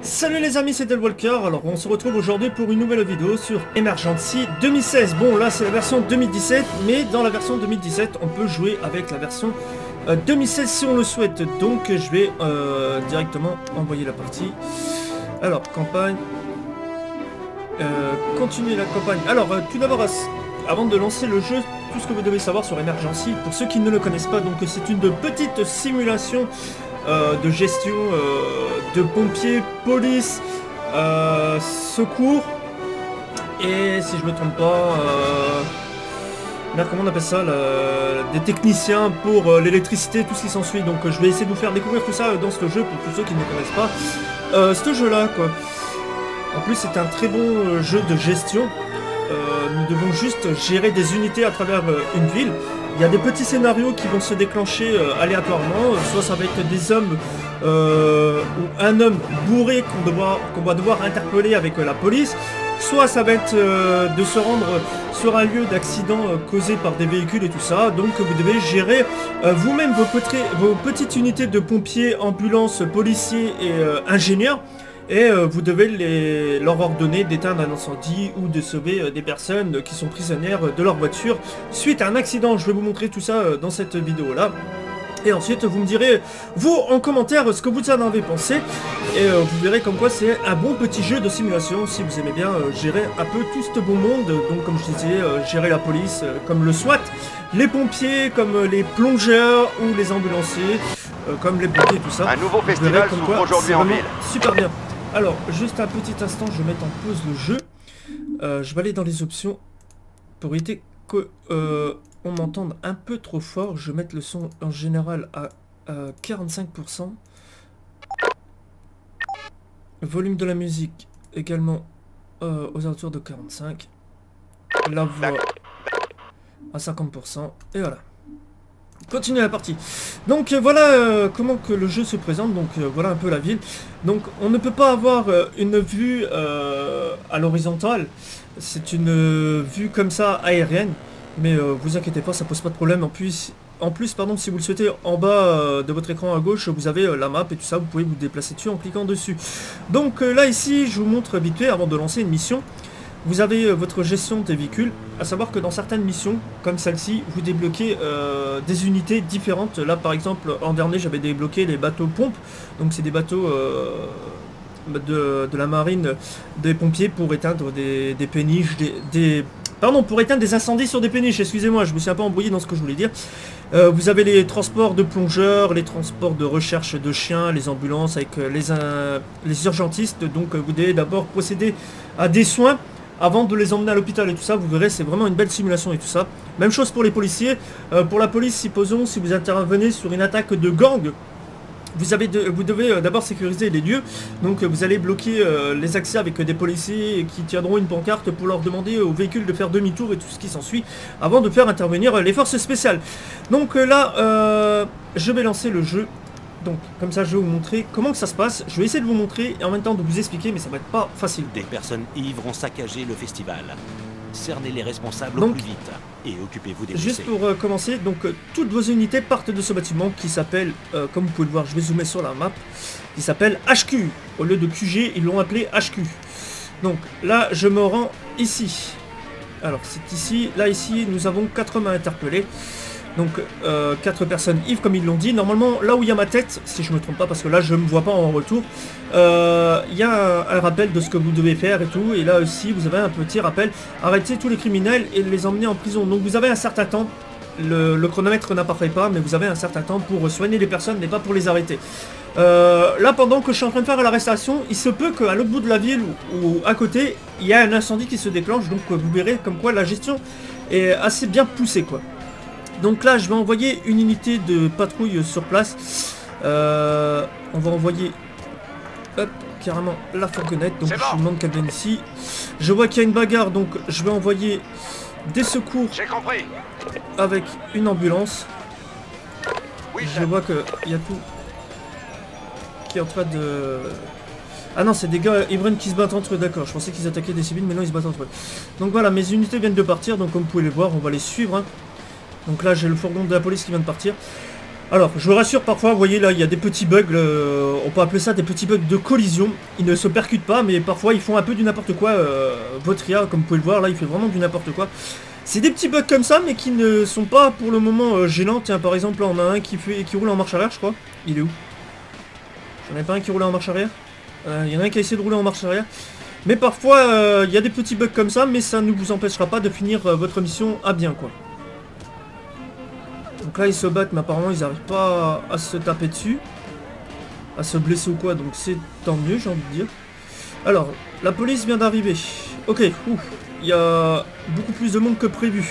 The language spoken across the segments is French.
Salut les amis, c'est Delwalker. Alors on se retrouve aujourd'hui pour une nouvelle vidéo sur Emergency 2016. Bon là c'est la version 2017, mais dans la version 2017 on peut jouer avec la version 2016 si on le souhaite. Donc je vais directement envoyer la partie. Alors campagne, continuer la campagne. Alors tout d'abord, avant de lancer le jeu, tout ce que vous devez savoir sur Emergency, pour ceux qui ne le connaissent pas, donc c'est une petite simulation de gestion de pompiers, police, secours et si je me trompe pas, merde, comment on appelle ça, des techniciens pour l'électricité, tout ce qui s'ensuit. Donc je vais essayer de vous faire découvrir tout ça dans ce jeu pour tous ceux qui ne connaissent pas ce jeu là quoi. En plus c'est un très bon jeu de gestion. Nous devons juste gérer des unités à travers une ville. Il y a des petits scénarios qui vont se déclencher aléatoirement, soit ça va être des hommes ou un homme bourré qu'on va devoir interpeller avec la police, soit ça va être de se rendre sur un lieu d'accident causé par des véhicules et tout ça. Donc vous devez gérer vous-même vos petites unités de pompiers, ambulances, policiers et ingénieurs. Et vous devez leur ordonner d'éteindre un incendie ou de sauver des personnes qui sont prisonnières de leur voiture suite à un accident. Je vais vous montrer tout ça dans cette vidéo là. Et ensuite vous me direz, vous en commentaire, ce que vous en avez pensé. Et vous verrez comme quoi c'est un bon petit jeu de simulation si vous aimez bien gérer un peu tout ce beau monde. Donc comme je disais, gérer la police comme le SWAT, les pompiers comme les plongeurs ou les ambulanciers comme les pompiers, tout ça. Un nouveau festival s'ouvre aujourd'hui en ville. Super bien. Alors, juste un petit instant, je vais mettre en pause le jeu. Je vais aller dans les options pour éviter que on m'entende un peu trop fort. Je vais mettre le son en général à 45%. Volume de la musique également aux alentours de 45. La voix à 50%. Et voilà. Continuez la partie. Donc voilà comment que le jeu se présente. Donc voilà un peu la ville. Donc on ne peut pas avoir une vue à l'horizontale. C'est une vue comme ça aérienne. Mais vous inquiétez pas, ça pose pas de problème. En plus pardon, si vous le souhaitez, en bas de votre écran à gauche, vous avez la map et tout ça. Vous pouvez vous déplacer dessus en cliquant dessus. Donc là ici, je vous montre vite fait avant de lancer une mission. Vous avez votre gestion des véhicules, à savoir que dans certaines missions, comme celle-ci, vous débloquez des unités différentes. Là par exemple, en dernier, j'avais débloqué les bateaux pompes. Donc c'est des bateaux de la marine, des pompiers pour éteindre des péniches, pardon, pour éteindre des incendies sur des péniches, excusez-moi, je me suis un peu embrouillé dans ce que je voulais dire. Vous avez les transports de plongeurs, les transports de recherche de chiens, les ambulances avec les urgentistes. Donc vous devez d'abord procéder à des soins avant de les emmener à l'hôpital et tout ça. Vous verrez, c'est vraiment une belle simulation et tout ça. Même chose pour les policiers. Pour la police, supposons, si vous intervenez sur une attaque de gang, vous devez d'abord sécuriser les lieux. Donc vous allez bloquer les accès avec des policiers qui tiendront une pancarte pour leur demander aux véhicules de faire demi-tour et tout ce qui s'ensuit avant de faire intervenir les forces spéciales. Donc là, je vais lancer le jeu. Donc, comme ça, je vais vous montrer comment que ça se passe. Je vais essayer de vous montrer et en même temps de vous expliquer, mais ça va être pas facile. Des personnes ivres ont saccagé le festival. Cernez les responsables donc, au plus vite et occupez-vous des juste blessés. pour commencer, donc toutes vos unités partent de ce bâtiment qui s'appelle, comme vous pouvez le voir, je vais zoomer sur la map, qui s'appelle HQ. Au lieu de QG, ils l'ont appelé HQ. Donc là, je me rends ici. Alors, c'est ici. Là, ici, nous avons 4 hommes à interpeller. Donc 4 personnes ivres comme ils l'ont dit. Normalement là où il y a ma tête, si je me trompe pas, parce que là je me vois pas en retour, il y a un rappel de ce que vous devez faire et tout. Et là aussi vous avez un petit rappel, arrêtez tous les criminels et les emmener en prison. Donc vous avez un certain temps, le chronomètre n'apparaît pas, mais vous avez un certain temps pour soigner les personnes, mais pas pour les arrêter. Là pendant que je suis en train de faire l'arrestation, il se peut qu'à l'autre bout de la ville ou à côté, il y a un incendie qui se déclenche. Donc vous verrez comme quoi la gestion est assez bien poussée quoi. Donc là, je vais envoyer une unité de patrouille sur place. On va envoyer hop, carrément la fourgonnette. Donc je demande qu'elle vienne ici. Je vois qu'il y a une bagarre, donc je vais envoyer des secours avec une ambulance. Oui, je vois qu'il y a tout qui est en train de... Ah non, c'est des gars hybrides qui se battent entre eux, d'accord. Je pensais qu'ils attaquaient des civils, mais non, ils se battent entre eux. Donc voilà, mes unités viennent de partir, donc comme vous pouvez les voir, on va les suivre. Hein. Donc là j'ai le fourgon de la police qui vient de partir. Alors, je vous rassure, parfois, vous voyez là, il y a des petits bugs, on peut appeler ça des petits bugs de collision. Ils ne se percutent pas, mais parfois ils font un peu du n'importe quoi. Votre IA, comme vous pouvez le voir, là, il fait vraiment du n'importe quoi. C'est des petits bugs comme ça, mais qui ne sont pas pour le moment gênants. Tiens, par exemple, là, on a un qui roule en marche arrière, je crois. Il est où? J'en ai pas un qui roule en marche arrière. Il y en a un qui a essayé de rouler en marche arrière. Mais parfois, il y a des petits bugs comme ça, mais ça ne vous empêchera pas de finir votre mission à bien, quoi. Donc là, ils se battent, mais apparemment, ils n'arrivent pas à se taper dessus. À se blesser ou quoi, donc c'est tant mieux, j'ai envie de dire. Alors, la police vient d'arriver. Ok, ouf, il y a beaucoup plus de monde que prévu.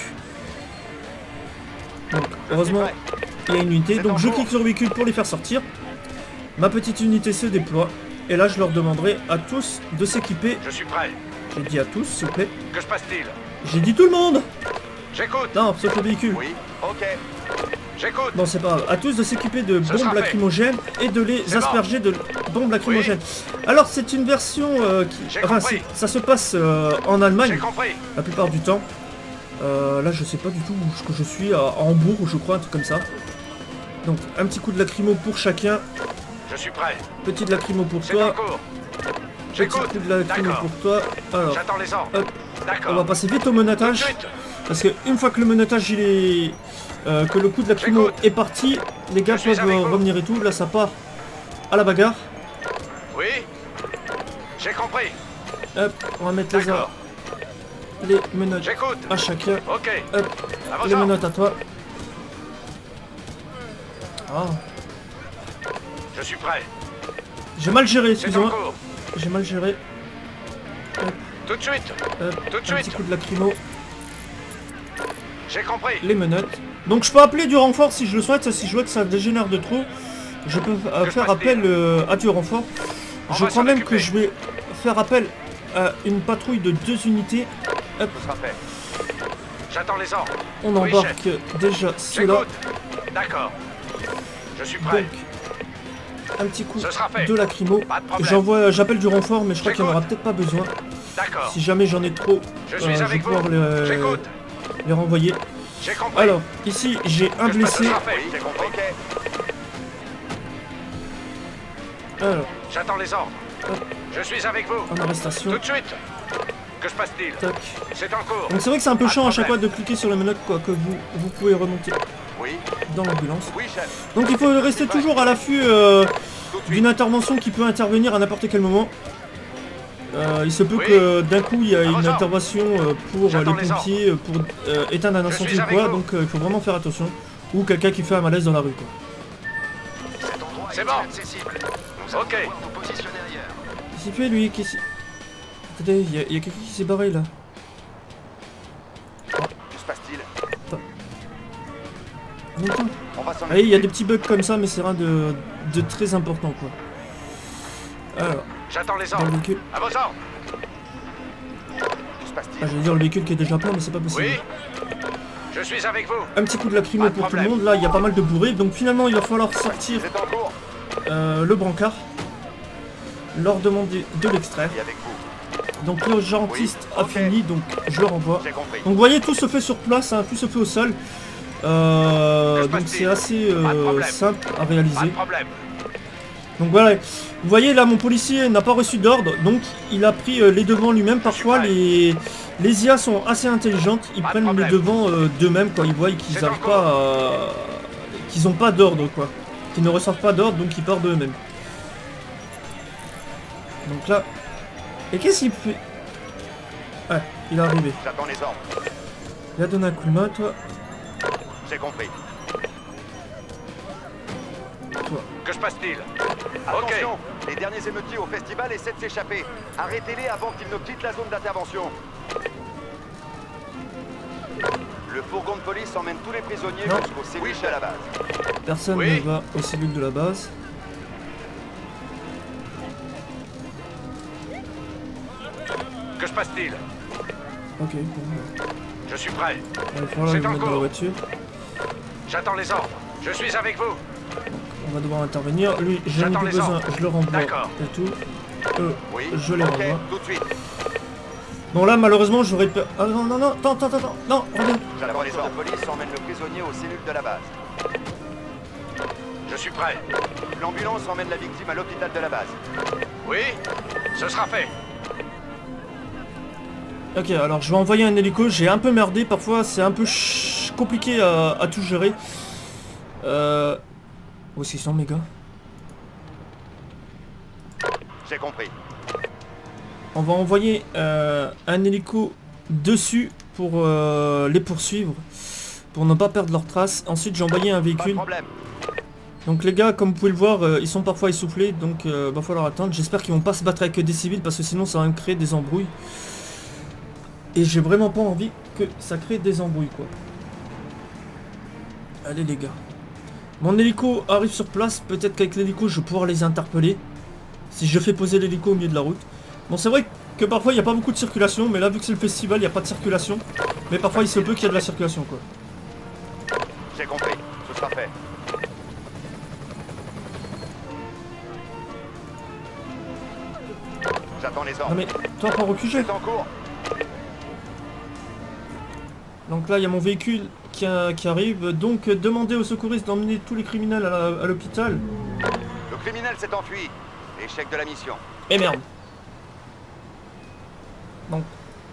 Donc, heureusement, il y a une unité. Donc, je clique sur le véhicule pour les faire sortir. Ma petite unité se déploie. Et là, je leur demanderai à tous de s'équiper. Je suis prêt. J'ai dit à tous, s'il vous plaît. Que se passe-t-il? J'ai dit tout le monde. J'écoute. Non, sauf le véhicule. Oui, ok. J'écoute. Bon, c'est pas grave. À tous de s'équiper de bombes lacrymogènes et de les asperger de bombes lacrymogènes. Oui. Alors, c'est une version qui... Enfin, ça se passe en Allemagne, la plupart du temps. Là, je sais pas du tout où je suis, à Hambourg, je crois, un truc comme ça. Donc, un petit coup de lacrymo pour chacun. Je suis prêt. Petit de lacrymo pour toi. Petit coup de lacrymo pour toi. Alors, j'attends les ordres. On va passer vite au menottage. Parce que une fois que le menottage il est... que le coup de lacrymo est parti, les gars peuvent revenir et tout. Là, ça part à la bagarre. Oui, j'ai compris. Hop, on va mettre les menottes à chacun. Ok. Hop, les menottes à toi. Ah. Je suis prêt. J'ai mal géré, excusez-moi. J'ai mal géré. Hop. Tout de suite. Hop. Tout de Un suite. petit coup de lacrymo. J'ai compris. Les menottes. Donc je peux appeler du renfort si je le souhaite. Si je vois que ça dégénère de trop, je peux faire appel à du renfort. Je crois même que je vais faire appel à une patrouille de 2 unités. Hop. J'attends les ordres. On embarque déjà cela. D'accord. Je suis prêt. Donc, un petit coup de lacrymo. J'appelle du renfort, mais je crois qu'il n'y en aura peut-être pas besoin. Si jamais j'en ai trop, je vais pouvoir les renvoyer. Alors, ici, j'ai un blessé. Alors, j'attends les ordres. Je suis avec vous. En arrestation. Tout de suite. Que se passe-t-il? C'est en cours. Donc c'est vrai que c'est un peu chiant à chaque fois de cliquer sur les menottes, quoi, que vous pouvez remonter dans l'ambulance. Donc il faut rester toujours à l'affût d'une intervention qui peut intervenir à n'importe quel moment. Il se peut que d'un coup il y a une intervention pour les pompiers, pour éteindre un incendie ou quoi, donc il faut vraiment faire attention. Ou quelqu'un qui fait un malaise dans la rue, quoi. C'est bon. Ok. Qu'est-ce qu'il fait lui? Attendez, il y a quelqu'un qui s'est barré là. Que se passe-t-il? Ah, il y a des petits bugs comme ça, mais c'est rien de très important, quoi. Alors, j'attends les dans le ordres. véhicule. À vos ordres. Ah, j'allais dire le véhicule qui est déjà plein, mais c'est pas possible. Oui. Je suis avec vous. Un petit coup de lacrymo pour tout le monde. Là, il y a pas mal de bourrés. Donc finalement, il va falloir sortir le brancard. Leur demander de l'extraire. Donc l'urgentiste a fini, donc je le renvoie. Donc vous voyez, tout se fait sur place, hein, tout se fait au sol. Donc c'est assez simple à réaliser. Donc voilà, vous voyez là, mon policier n'a pas reçu d'ordre, donc il a pris les devants lui-même. Parfois les IA sont assez intelligentes, ils prennent les devants d'eux-mêmes quand ils voient qu'ils n'arrivent pas qu'ils n'ont pas d'ordre, quoi. Qu'ils ne reçoivent pas d'ordre, donc ils partent d'eux-mêmes. Donc là... Et qu'est-ce qu'il fait? Ouais, il est arrivé. J'attends les ordres. Il a donné un coup de main, toi. J'ai compris. Toi. Que se passe-t-il? Attention, les derniers émeutiers au festival essaient de s'échapper. Arrêtez-les avant qu'ils ne quittent la zone d'intervention. Le fourgon de police emmène tous les prisonniers jusqu'aux cellules de la base. Personne ne va aux cellules de la base. Que se passe-t-il? Ok, bon. Je suis prêt. Il va falloir le mettre dans la voiture. J'attends les ordres. Je suis avec vous. On va devoir intervenir. Lui, j'ai plus besoin, je le renvoie. Et tout. Je les renvoie. Tout de suite. Bon là, malheureusement, j'aurais peur. Ah non, non, non, attends, non, reviens. J'attends les ordres. La police emmène le prisonnier aux cellules de la base. Je suis prêt. L'ambulance emmène la victime à l'hôpital de la base. Oui, ce sera fait. Ok, alors je vais envoyer un hélico. J'ai un peu merdé. Parfois, c'est un peu compliqué à tout gérer. Où est-ce qu'ils sont, mes gars? J'ai compris. On va envoyer un hélico dessus pour les poursuivre. Pour ne pas perdre leurs traces. Ensuite, j'ai envoyé un Pas de véhicule. problème. Donc les gars, comme vous pouvez le voir, ils sont parfois essoufflés, donc va falloir attendre. J'espère qu'ils vont pas se battre avec des civils parce que sinon ça va me créer des embrouilles. Et j'ai vraiment pas envie que ça crée des embrouilles, quoi. Allez les gars. Mon hélico arrive sur place, peut-être qu'avec l'hélico je vais pouvoir les interpeller. Si je fais poser l'hélico au milieu de la route. Bon, c'est vrai que parfois il n'y a pas beaucoup de circulation, mais là vu que c'est le festival, il n'y a pas de circulation. Mais parfois il se peut qu'il y a de la circulation, quoi. J'ai compris. Ce sera fait. J'attends les Non ordres. mais, toi pas reculer. C'est en cours. Donc là il y a mon véhicule qui arrive. Donc demandez aux secouristes d'emmener tous les criminels à l'hôpital. Le criminel s'est enfui. Échec de la mission. Et merde. Donc.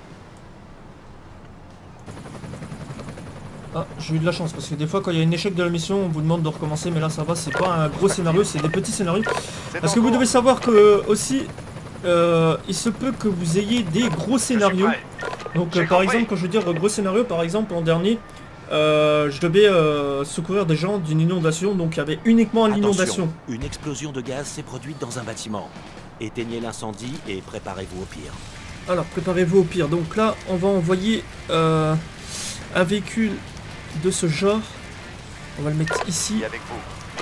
Ah, j'ai eu de la chance parce que des fois quand il y a un échec de la mission on vous demande de recommencer, mais là ça va, c'est pas un gros scénario, c'est des petits scénarios. Parce que vous devez savoir que aussi il se peut que vous ayez des gros scénarios. Donc par exemple, quand je veux dire gros scénario, par exemple l'an dernier je devais secourir des gens d'une inondation, donc il y avait uniquement l'inondation. Attention, une explosion de gaz s'est produite dans un bâtiment. Éteignez l'incendie et préparez-vous au pire. Alors préparez-vous au pire. Donc là on va envoyer un véhicule de ce genre. On va le mettre ici. Et avec vous.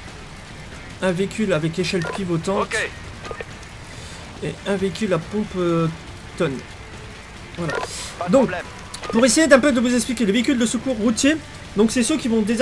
Un véhicule avec échelle pivotante. Ok. Et un véhicule à pompe tonne. Voilà. Pas de Donc, problème. pour essayer d'un peu de vous expliquer, les véhicules de secours routiers, donc c'est ceux qui vont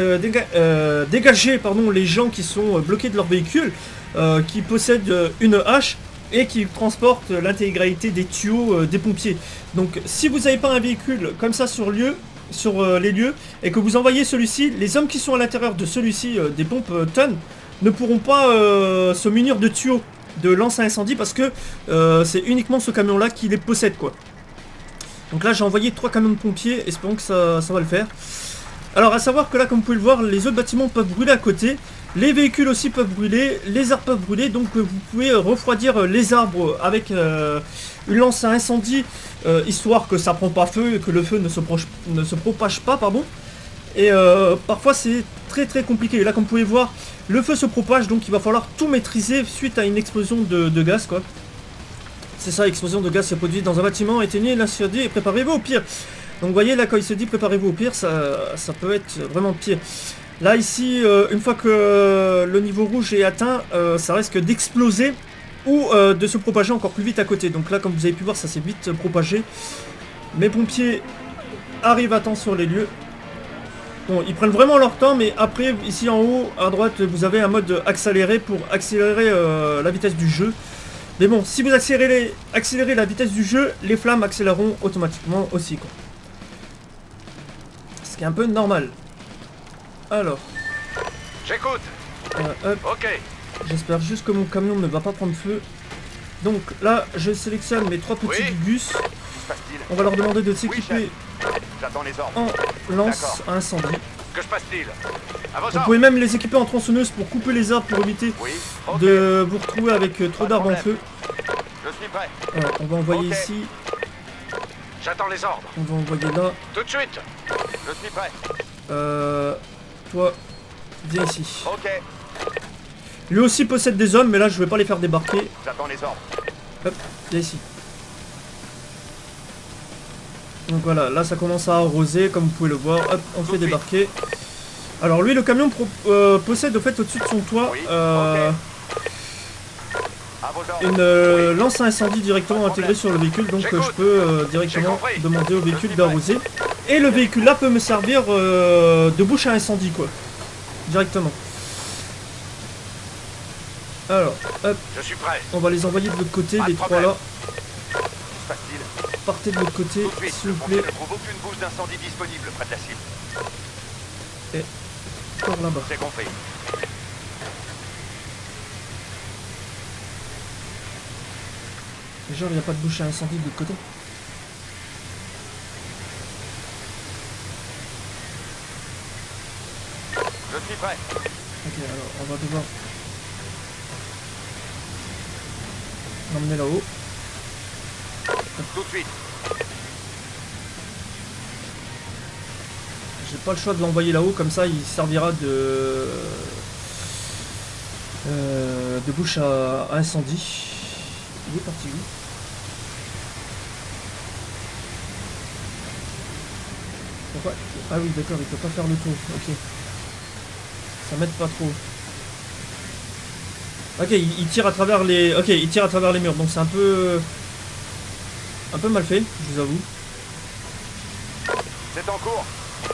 dégager les gens qui sont bloqués de leur véhicule, qui possèdent une hache et qui transportent l'intégralité des tuyaux des pompiers. Donc si vous n'avez pas un véhicule comme ça sur les lieux et que vous envoyez celui-ci, les hommes qui sont à l'intérieur de celui-ci, des pompes tonnes, ne pourront pas se munir de tuyaux de lance à incendie parce que c'est uniquement ce camion là qui les possède, quoi. Donc là j'ai envoyé 3 camions de pompiers, espérons que ça va le faire. Alors à savoir que là comme vous pouvez le voir, les autres bâtiments peuvent brûler à côté, les véhicules aussi peuvent brûler, les arbres peuvent brûler, donc vous pouvez refroidir les arbres avec une lance à incendie, histoire que ça prend pas feu et que le feu ne se propage pas, pardon. Et parfois c'est très compliqué. Et là comme vous pouvez voir, le feu se propage, donc il va falloir tout maîtriser suite à une explosion de gaz, quoi. C'est ça, explosion de gaz se produit dans un bâtiment, éteignez l'incendie et préparez-vous au pire. Donc vous voyez là quand il se dit préparez-vous au pire, ça peut être vraiment pire. Là ici, une fois que le niveau rouge est atteint, ça risque d'exploser ou de se propager encore plus vite à côté. Donc là comme vous avez pu voir, ça s'est vite propagé. Mes pompiers arrivent à temps sur les lieux. Bon, ils prennent vraiment leur temps, mais après, ici en haut, à droite, vous avez un mode accéléré pour accélérer la vitesse du jeu. Mais bon, si vous accélérez la vitesse du jeu, les flammes accéléreront automatiquement aussi, quoi. Ce qui est un peu normal. Alors. J'écoute. Hop. Ok. J'espère juste que mon camion ne va pas prendre feu. Donc là, je sélectionne mes 3 petits Gugus. Que se passe-t-il? On va leur demander de Oui, s'équiper chef. J'attends les ordres. en lance à incendie. Que se passe-t-il? À vos Vous ordres. pouvez même les équiper en tronçonneuse pour couper les arbres, pour éviter Oui. Ok. de vous retrouver avec trop Pas de d'arbres en problème. feu. Je suis prêt. Alors, on va envoyer Ok. ici, J'attends les ordres. on va envoyer là. Tout de suite. Je suis prêt. Toi, viens ici. Ok. Lui aussi possède des hommes, mais là je vais pas les faire débarquer. J'attends les ordres. Hop, viens ici. Donc voilà, là ça commence à arroser, comme vous pouvez le voir. Hop, on fait débarquer. Alors lui, le camion possède au fait au-dessus de son toit Oui, ok. À vos ordres. une lance à incendie directement intégrée sur le véhicule, donc J'écoute. je peux directement J'ai compris. demander au Je véhicule suis prêt. d'arroser. Et le véhicule là peut me servir de bouche à incendie, quoi. Directement. Alors, hop, Je suis prêt. on va les envoyer de l'autre côté, Pas de les 3 problème. là. Que se passe-t-il? Partez de l'autre côté, Tout de suite. s'il Le vous pompier plaît. ne trouve aucune bouche d'incendie disponible près de la cible. Par là-bas. J'ai compris. Genre, il n'y a pas de bouche à incendie de l'autre côté. Je suis prêt. Ok, alors on va devoir l'emmener là-haut. Tout de suite. J'ai pas le choix de l'envoyer là-haut, comme ça il servira de bouche à incendie. Il est parti où? Pourquoi? Ah oui, d'accord, il peut pas faire le tour. Ok. Ça m'aide pas trop. Ok, il tire à travers les. Ok, il tire à travers les murs, donc c'est un peu mal fait, je vous avoue. C'est en cours.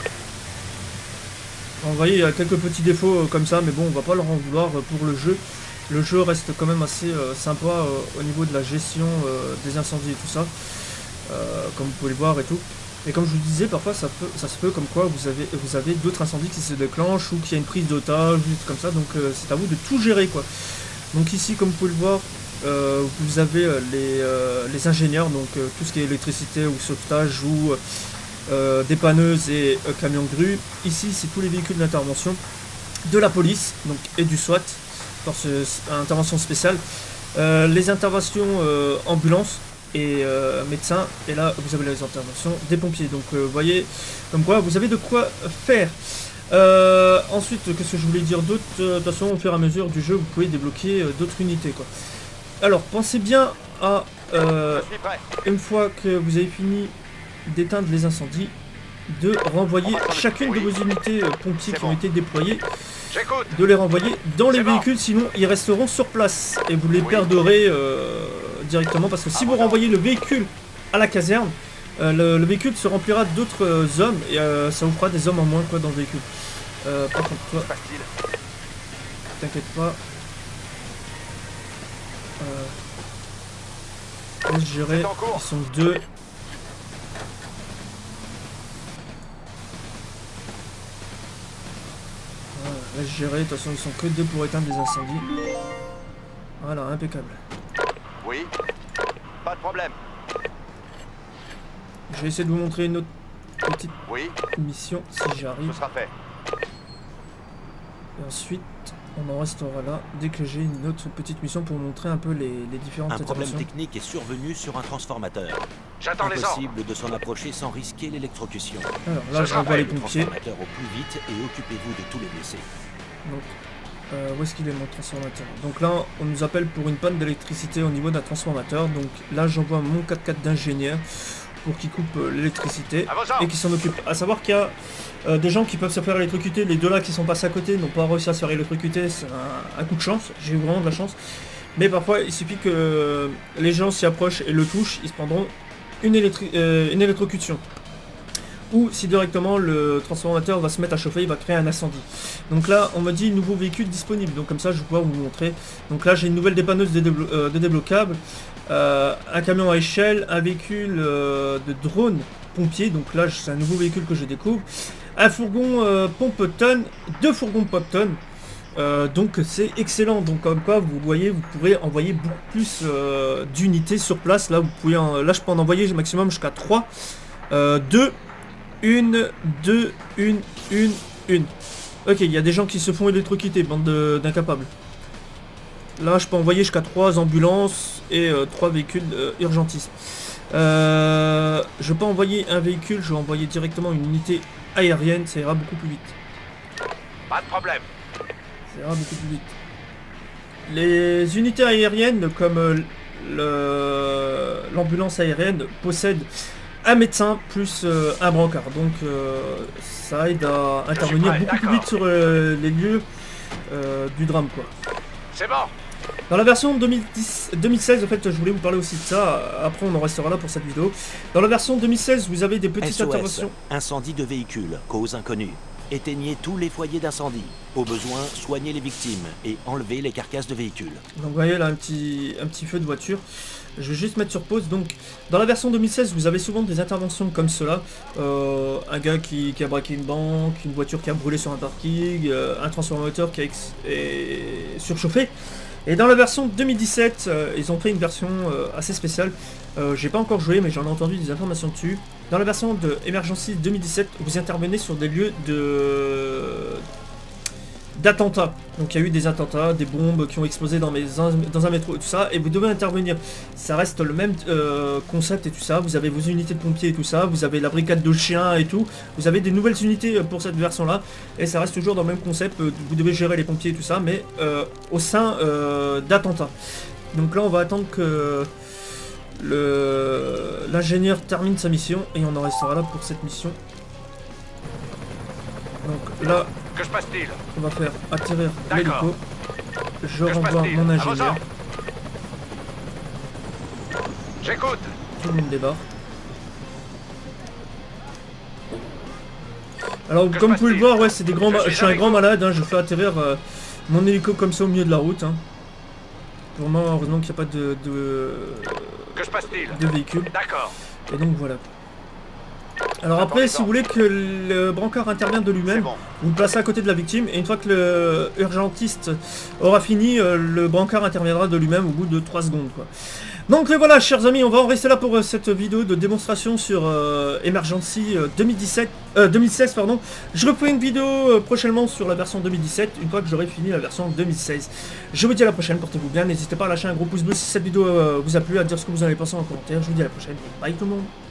Vous voyez, il y a quelques petits défauts comme ça, mais bon, on va pas leur en vouloir pour le jeu. Le jeu reste quand même assez sympa au niveau de la gestion des incendies et tout ça, comme vous pouvez le voir et tout. Et comme je vous disais, parfois ça se peut comme quoi vous avez d'autres incendies qui se déclenchent ou qu'il y a une prise d'otage, juste comme ça, donc c'est à vous de tout gérer quoi. Donc ici, comme vous pouvez le voir, vous avez les ingénieurs, donc tout ce qui est électricité ou sauvetage ou dépanneuses et camions de grue. Ici, c'est tous les véhicules d'intervention de la police donc, et du SWAT, force intervention spéciale. Les interventions ambulances et médecins. Et là, vous avez les interventions des pompiers. Donc, vous voyez, comme quoi, vous avez de quoi faire. Ensuite, qu'est-ce que je voulais dire d'autre? De toute façon, au fur et à mesure du jeu, vous pouvez débloquer d'autres unités, quoi. Alors, pensez bien à, une fois que vous avez fini d'éteindre les incendies, de renvoyer chacune de vos unités pompiers qui ont été déployées, de les renvoyer dans les véhicules, sinon ils resteront sur place et vous les perdrez directement, parce que si vous renvoyez le véhicule à la caserne, le véhicule se remplira d'autres hommes et ça vous fera des hommes en moins quoi dans le véhicule. Par contre, toi, t'inquiète pas, laisse gérer, ils sont deux. Laisse gérer, de toute façon ils sont que deux pour éteindre des incendies. Voilà, impeccable. Oui, pas de problème. Je vais essayer de vous montrer une autre petite mission si j'arrive. Ce sera fait. Et ensuite, on en restera là dès que j'ai une autre petite mission pour vous montrer un peu les différentes interventions. Un problème technique est survenu sur un transformateur. J'attends les ordres. Impossible de s'en approcher sans risquer l'électrocution. Alors là, je renvoie les pompiers. Transformateur au plus vite et occupez-vous de tous les blessés. Donc, où est-ce qu'il est mon transformateur? Donc là, on nous appelle pour une panne d'électricité au niveau d'un transformateur. Donc là, j'envoie mon 4x4 d'ingénieur pour qu'il coupe l'électricité et qui s'en occupe. À savoir qu'il y a des gens qui peuvent se faire électrocuter. Les deux là qui sont passés à côté n'ont pas réussi à se faire électrocuter. C'est un coup de chance. J'ai eu vraiment de la chance. Mais parfois, il suffit que les gens s'y approchent et le touchent. Ils se prendront une électrocution. Ou si directement le transformateur va se mettre à chauffer, il va créer un incendie. Donc là, on m'a dit nouveau véhicule disponible. Donc comme ça, je vais pouvoir vous montrer. Donc là, j'ai une nouvelle dépanneuse de débloquable, un camion à échelle, un véhicule de drone pompier. Donc là, c'est un nouveau véhicule que je découvre. Un fourgon pompe-tonne, deux fourgons pompe-tonne. Donc c'est excellent. Donc comme quoi, vous voyez, vous pourrez envoyer beaucoup plus d'unités sur place. Là, vous pouvez là, je peux en envoyer maximum jusqu'à 3. 2. Une, deux, une. Ok, il y a des gens qui se font électrocuter, bande d'incapables. Là, je peux envoyer jusqu'à 3 ambulances et 3 véhicules urgentistes. Je peux envoyer un véhicule, je vais envoyer directement une unité aérienne, ça ira beaucoup plus vite. Pas de problème. Ça ira beaucoup plus vite. Les unités aériennes, comme l'ambulance aérienne, possèdent un médecin plus un brancard, donc ça aide à intervenir beaucoup plus vite sur les lieux du drame quoi. C'est bon. Dans la version 2016, en fait, je voulais vous parler aussi de ça, après on en restera là pour cette vidéo. Dans la version 2016, vous avez des petites SOS, interventions. Incendie de véhicule, cause inconnue. Éteignez tous les foyers d'incendie. Au besoin, soignez les victimes et enlevez les carcasses de véhicules. Donc vous voyez là un petit feu de voiture. Je vais juste mettre sur pause. Donc dans la version 2016, vous avez souvent des interventions comme cela. Un gars qui a braqué une banque, une voiture qui a brûlé sur un parking, un transformateur qui est surchauffé. Et dans la version 2017, ils ont fait une version assez spéciale. J'ai pas encore joué, mais j'en ai entendu des informations dessus. Dans la version de Emergency 2017, vous intervenez sur des lieux d'attentats. Donc il y a eu des attentats, des bombes qui ont explosé dans un métro et tout ça, et vous devez intervenir. Ça reste le même concept et tout ça. Vous avez vos unités de pompiers et tout ça, vous avez la brigade de chiens et tout. Vous avez des nouvelles unités pour cette version là, et ça reste toujours dans le même concept. Vous devez gérer les pompiers et tout ça, mais au sein d'attentats. Donc là on va attendre que l'ingénieur termine sa mission, et on en restera là pour cette mission. Donc là, Que se passe-t-il? on va faire atterrir l'hélico. Je renvoie mon ingénieur. J'écoute. Tout le monde débarque. Alors comme vous pouvez le voir, ouais, c'est des grands. Je suis un grand malade, hein, je fais atterrir mon hélico comme ça au milieu de la route. Hein. Pour moi, heureusement qu'il n'y a pas Que se passe-t-il? de véhicule. D'accord. Et donc voilà. Alors après, si vous voulez que le brancard intervienne de lui-même, vous le placez à côté de la victime, et une fois que le urgentiste aura fini, le brancard interviendra de lui-même au bout de 3 secondes, quoi. Donc voilà, chers amis, on va en rester là pour cette vidéo de démonstration sur Emergency 2016, pardon. Je referai une vidéo prochainement sur la version 2017, une fois que j'aurai fini la version 2016. Je vous dis à la prochaine, portez-vous bien, n'hésitez pas à lâcher un gros pouce bleu si cette vidéo vous a plu, à dire ce que vous en avez pensé en commentaire. Je vous dis à la prochaine, bye tout le monde.